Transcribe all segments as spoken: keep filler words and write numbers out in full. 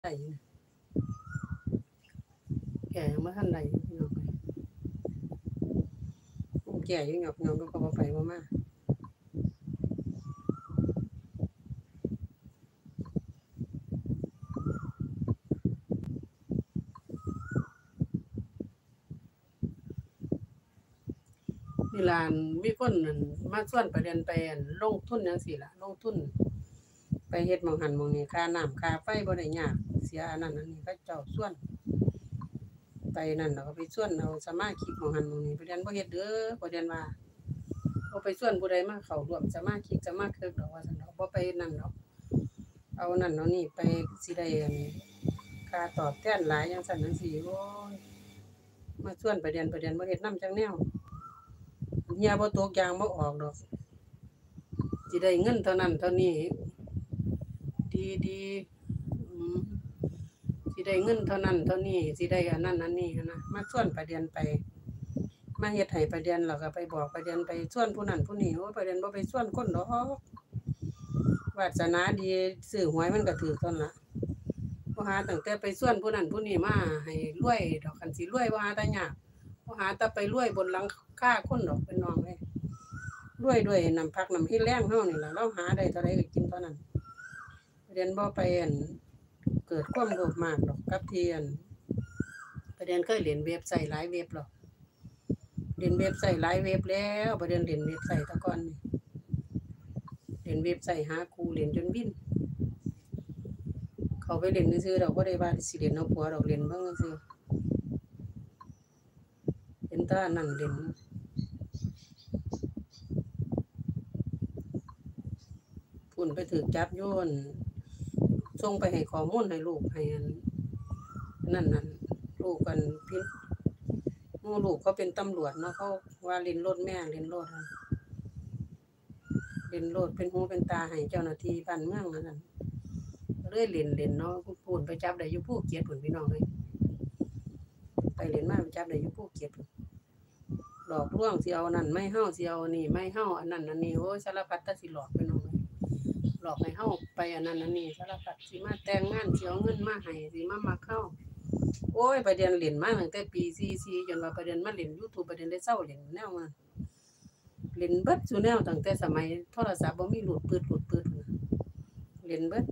ได้อยู่แก่ยังบ่ทันได้พี่น้องแก่อยู่หยอกหยอกก็บ่ไปบ่มานี่ล่ะมีคนนั่นมาชวนประเด็นไปอั่นลงทุนจังซี่ล่ะลงทุนไปเฮ็ดหม้องหั้นหม้องนี้ค่าน้ำค่าไฟบ่ได้ยากเสียอันนั้นอันนี้เขาเจ้าชวนไปนั่นแล้วก็ไปชวนเอาสมาชิกหม้องหั้นหม้องนี้ประเด็นบ่เฮ็ดเด้อประเด็นว่าบ่ไปชวนผู้ใดมาเข้าร่วมสมาชิกสมาครึกดอกว่าซั่นดอกบ่ไปนั่นดอกเอานั่นเอานี่ไปสิได้อั่นค่าตอบแทนหลายจังซั่นจังซี่โอ้ยมาชวนประเด็นประเด็นบ่เฮ็ดนำจักแนวเหี่ยบ่ตกยางบ่ออกดอกสิได้เงินเท่านั้นเท่านี้ดีๆอืมสิได้เงินเท่านั้นเท่านี้สิได้อันนั้นอันนี้หั้นนะมาชวนประเด็นไปมาเฮ็ดให้ประเด็นแล้วก็ไปบอกประเด็นไปชวนผู้นั้นผู้นี้โอ้ยประเด็นบ่ไปชวนคนดอกวาสนาดีซื้อหวยมันก็ถูกต้นล่ะบ่หาตั้งแต่ไปชวนผู้นั้นผู้นี้มาให้รวยดอกคันสิรวยบ่หาแต่ยากบ่หาแต่ไปรวยบนหลังคาคนดอกพี่น้องเอ้ยรวยด้วยน้ำพักน้ำอีแรงเฮานี่ล่ะเราหาได้เท่าใดก็กินเท่านั้นประเด็นบ่ไปอั่นเกิดความโลภมากดอกกับที่อั่นประเด็นเคยเล่นเว็บไซต์หลายเว็บแล้วเล่นเว็บไซต์หลายเว็บแล้วประเด็นเล่นเว็บไซต์แต่ก่อนนี่เล่นเว็บไซต์หาครูเล่นจนวินเขาไปเล่นซื่อๆดอกบ่ได้ว่าสิเล่นเอาผัวดอกเล่นเบิ่งซื่อเห็นแต่อันนั้นเล่นพุ่นไปถูกจับอยู่อั่นส่งไปให้ข้อมูลให้ลูกให้อันนั่นนั่นลูกกันพินหมู่ลูกเขาเป็นตำรวจเนาะเขาว่าเล่นรถแม่เล่นรถอะเล่นรถเป็นหูเป็นตาให้เจ้าหน้าที่บ้านเมืองนั่นน่ะเลยเล่นเล่นเนาะพูนไปจับได้อยู่ภูเก็ตพุ่นพี่น้องเอ้ยไปเล่นมาไปจับได้อยู่ภูเก็ตพุ่นหลอกลวงสิเอานั่นไม่เฮาสิเอานี่ไม่เฮาอันนั้นอันนี้โอ้ยสารพัดแต่สิหลอกพี่น้องเอ้ยหลอกให้เฮาไปอันนั้นอันนี้สารพัดสิมาแต่งงานสิเอาเงินมาให้สิมามักเฮาโอ้ยประเด็นเล่นมาตั้งแต่ปีสี่สิบสี่จนว่าประเด็นมาเล่น YouTube ประเด็นได้เซาเล่นแนวมาเล่นเบิดซุแนวตั้งแต่สมัยโทรศัพท์บ่มีรูดปืดรูดปืดพุ่นน่ะเล่นเบิด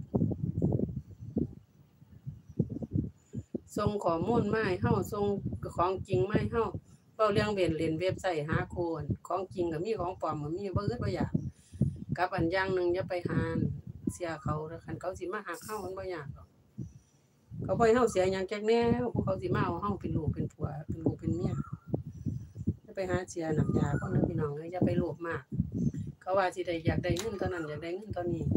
ส่งข้อมูลมาให้เฮาส่งของจริงมาให้เฮาเว้าเรื่องเว้นเล่นเว็บไซต์หาโคนของจริงก็มีของปลอมก็มีบ่อึดบ่อยากกับอันอย่างหนึงอย่าไปหาเสียเขาเด้อคันเขาสิมาหักเฮามันบ่ยากดอกเขาบ่ให้เฮาเสียหยังจักแนวพวกเขาสิมาเอาเฮาเป็นลูกเป็นผัวเป็นลูกเป็นเมียอย่าไปหาเสียน้ำยาคนเด้อพี่น้องเอ้ยอย่าไปโลภมากเขาว่าสิได้อยากได้เงินเท่านั้นอยากได้เงินเท่านี้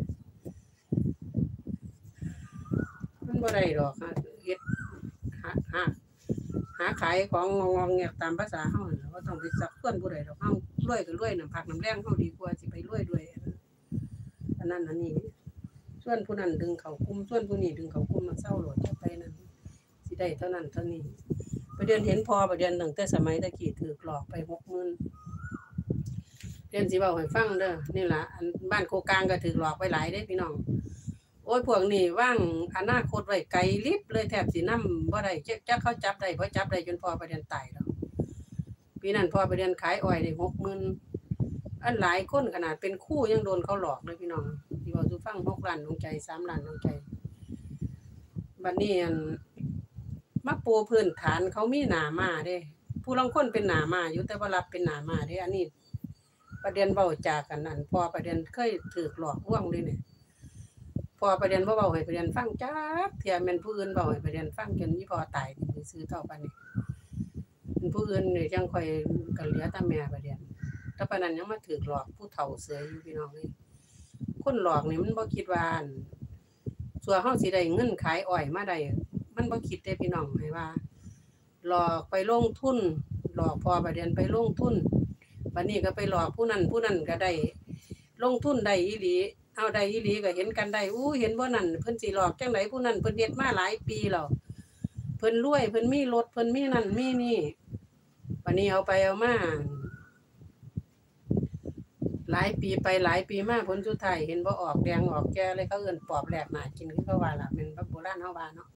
มันบ่ได้ดอกค่ะเฮ็ดหาหาหาขายของงองๆแงกตามภาษาเฮานั่นล่ะบ่ต้องไปซักซ้วนผู้ใดดอกเฮารวยก็รวยน้ำพักน้ำแรงเฮาดีกว่าสิไปรวยด้วยอันนั้นอันนี้ส่วนผู้นั้นดึงเข้ากลุ่มส่วนผู้นี้ดึงเข้ากลุ่มมันเซาโลดจะไปนั่นสิได้เท่านั้นเท่านี้ประเด็นเห็นพอประเด็นตั้งแต่สมัยตะกี้ถูกหลอกไป หกหมื่น เรียนสิเว้าให้ฟังเด้อนี่ล่ะอันบ้านโคกลางก็ถูกหลอกไปหลายเด้พี่น้องโอ้ยพวกนี้วางอนาคตไว้ไกลลิบเลยแทบสินำบ่ได้จักจักเขาจับได้บ่จับได้จนพอประเด็นตายแล้วปีนั้นพอประเด็นขายอ้อยได้ หกหมื่น อันหลายคนขนาดเป็นครูยังโดนเขาหลอกเลยพี่น้องสิเว้าสู่ฟังหกล้านดวงใจสามล้านดวงใจบัดนี้อันมาปูพื้นฐานเขามีหน้าม้าเด้ผู้ลางคนเป็นหน้าม้าอยู่แต่บ่รับเป็นหน้าม้าเด้อันนี้ประเด็นเว้าจากันนั่นพอประเด็นเคยถูกหลอกลวงเด้นี่พอประเด็นบ่เว้าให้ประเด็นฟังจักเที่ยแม่นผู้อื่นเว้าให้ประเด็นฟังจนอีพ่อตายนี่ซื่อๆเท่าปานนี้ผู้อื่นนี่จังค่อยก็เหลือแต่แม่ประเด็นแต่ปานนั้นยังมาถูกหลอกผู้เฒ่าเสืออยู่พี่น้องเอ้ยคนหลอกนี่มันบ่คิดว่าอั่นสั่วเฮาสิได้เงินขายอ้อยมาได้มันบ่คิดเด้พี่น้องให้ว่าหลอกไปลงทุนหลอกพอประเด็นไปลงทุนบัดนี้ก็ไปหลอกผู้นั้นผู้นั้นก็ได้ลงทุนได้อีหลีเอาได้อีหลีก็เห็นกันได้อู้เห็นบ่นั่นเพิ่นสิหลอกจังไดผู้นั้นเพิ่นเฮ็ดมาหลายปีแล้วเพิ่นรวยเพิ่นมีรถเพิ่นมีนั่นมีนี่บัดนี้เอาไปเอามาหลายปีไปหลายปีมาผลสุดท้ายเห็นบ่ออกแดงออกแก่เลยเขาเอิ้นปอบแลกหน้ากินคือเขาว่าล่ะแม่นบ่โบราณเฮาว่าเนาะ